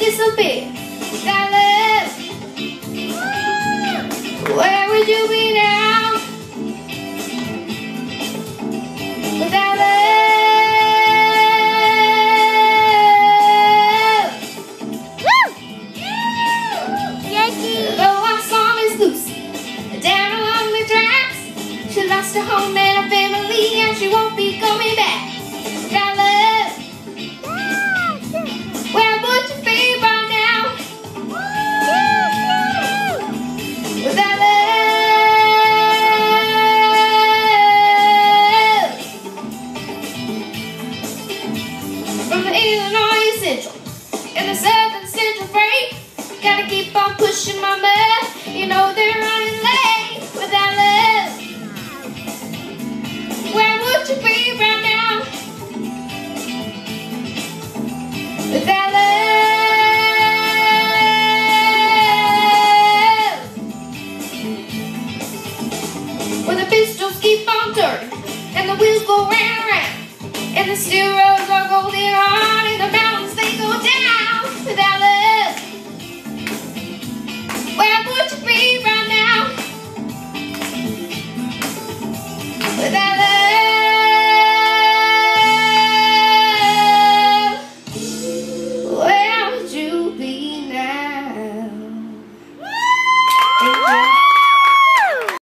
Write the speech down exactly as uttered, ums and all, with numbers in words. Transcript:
disappear without love. Where would you be now without love? Woo! Though our song is loose down along the tracks, she lost her home and her family, and she won't be